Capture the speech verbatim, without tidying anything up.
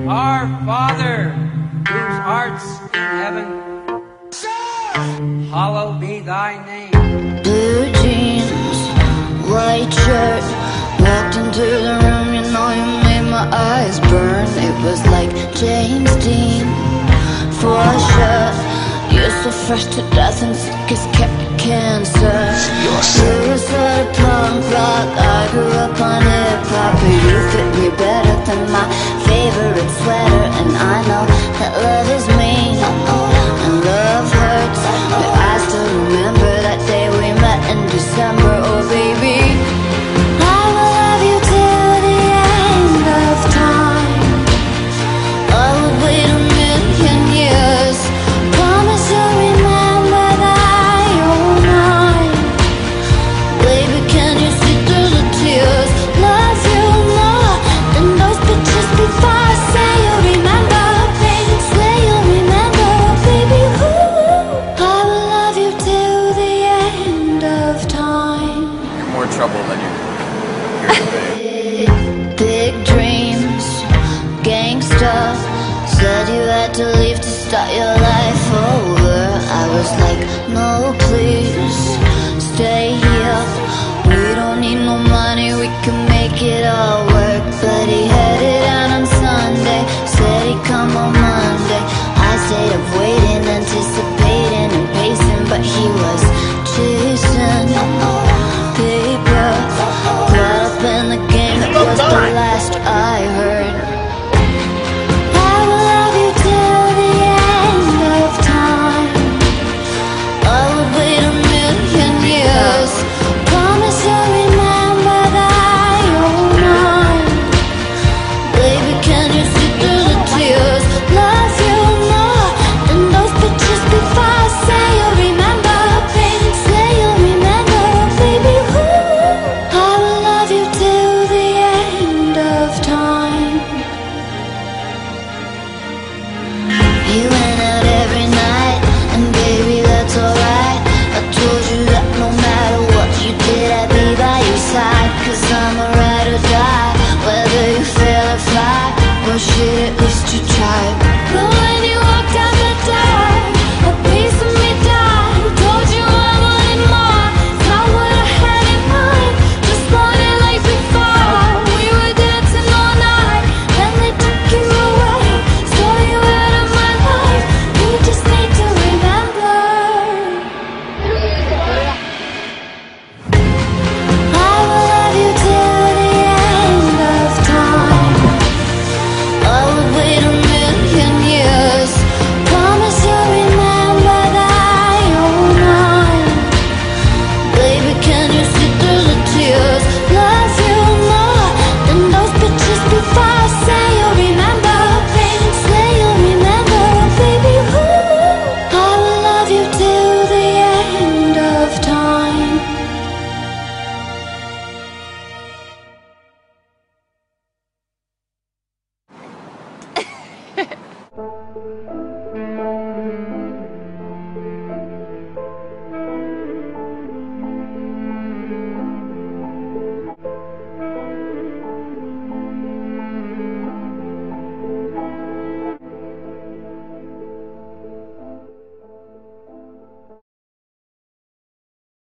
Our Father, whose art's in heaven, hallowed be thy name. Blue jeans, white shirt, walked into the room, you know you made my eyes burn. It was like James Dean, for sure. You're so fresh to death and sick as cancer. You were sort of punk rock, I grew up on hip-hop, but you fit me better than my favorite sweater. And I know that love is mean and love hurts, but I still remember that day we met in December. Oh baby, I will love you till the end of time. I would wait a million years. Promise you'll remember that you're mine. Baby, can you see through the tears? Love you more than those pictures before. Say you'll remember, baby. Swear you'll remember, baby. Ooh, I will love you till the end of time. You're more trouble than you hear. Big dreams, gangsta. Said you had to leave to start your life over. I was like, no please, stay here. We don't need no money, we can make it all work. But he headed out on Sunday, said he'd come on Monday. I stayed up waiting, anticipating and pacing, but he was chasing paper. Caught up in the game, it was the last I heard.